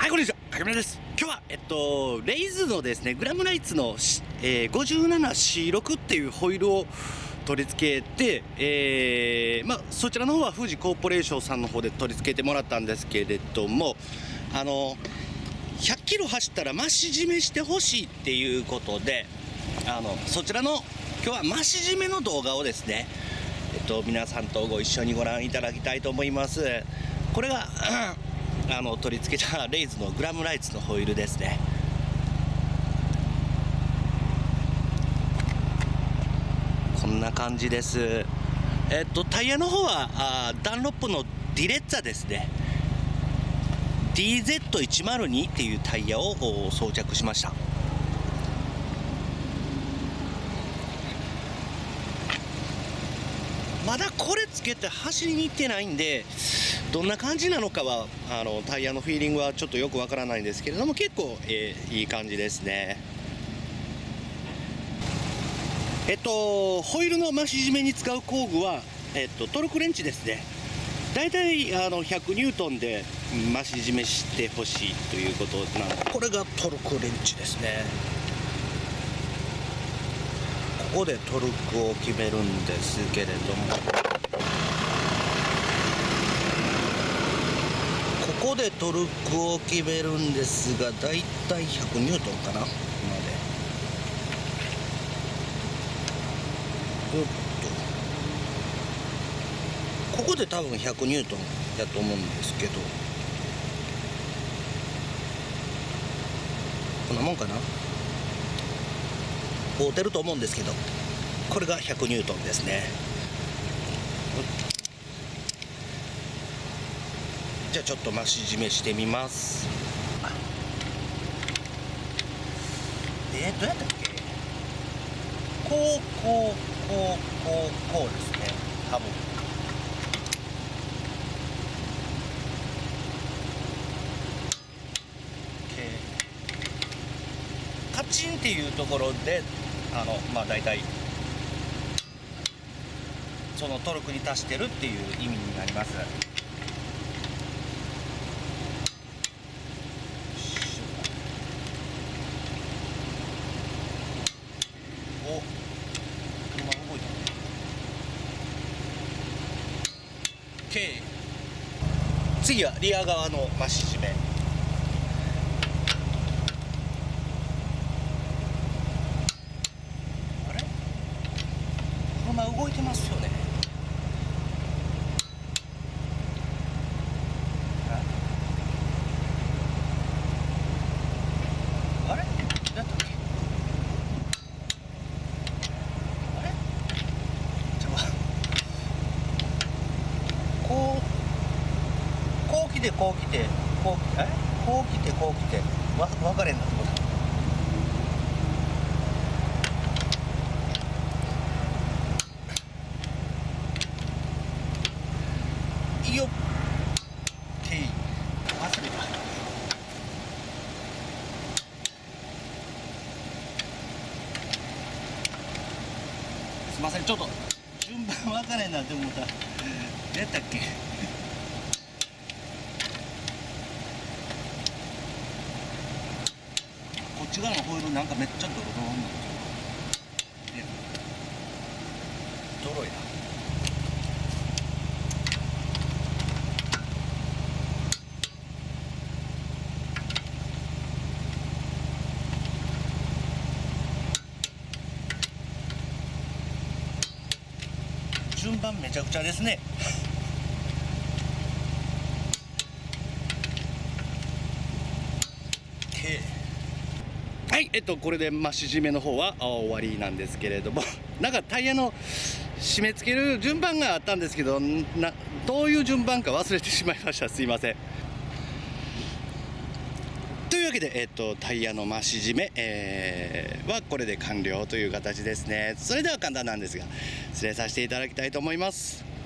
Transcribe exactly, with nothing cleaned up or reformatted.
はい、こんにちは、かけむらです。今日は、えっと、レイズのですね、グラムライツの、えー、ごじゅうななシーろく っていうホイールを取り付けて、えー、まあ、そちらの方は富士コーポレーションさんの方で取り付けてもらったんですけれども、あの、ひゃっキロ走ったら増し締めしてほしいっていうことで、あの、そちらの、今日は増し締めの動画をですね、えっと、皆さんとご一緒にご覧いただきたいと思います。これが、あの取り付けたレイズのグラムライツのホイールですね。こんな感じです。えっとタイヤの方はあダンロップのディレッツァですね。 ディーゼットひゃくに っていうタイヤを装着しました。まだこれつけて走りに行ってないんで、どんな感じなのかはあのタイヤのフィーリングはちょっとよくわからないんですけれども、結構、えー、いい感じですね。えっとホイールの増し締めに使う工具は、えっと、トルクレンチですね。だいたいあのひゃくニュートンで増し締めしてほしいということなので、これがトルクレンチですね。ここでトルクを決めるんですけれども、ここでトルクを決めるんですが、だいたいひゃくニュートンかな。までおっと、ここで多分ひゃくニュートンやと思うんですけど、こんなもんかな。合うてると思うんですけど、これがひゃくニュートンですね。じゃあちょっと増し締めしてみます。えー、どうやったっけ。こうこうこうこうこうですね、多分。カチンっていうところで、あのまあ大体そのトルクに達してるっていう意味になります。お、車動いたね。 OK。 次はリア側の増し締め。あれ、車動いてますよね。あれ、だったっけ。あれ、ちょっとこうこう来てこう来てこうえこう来てこう来てわ分かれんなとこだ。いいよっていい忘れた。すいません、ちょっと順番分かれんなって思った。何やったっけ。こっち側のホイールなんかめっちゃドロドロになってる。ドロいな。順番めちゃくちゃですね。はい、えっとこれで増し締めの方は終わりなんですけれども、なんかタイヤの締め付ける順番があったんですけど、などういう順番か忘れてしまいました。すいません。というわけで、えっと、タイヤの増し締め、えー、はこれで完了という形ですね。それでは簡単なんですが失礼させていただきたいと思います。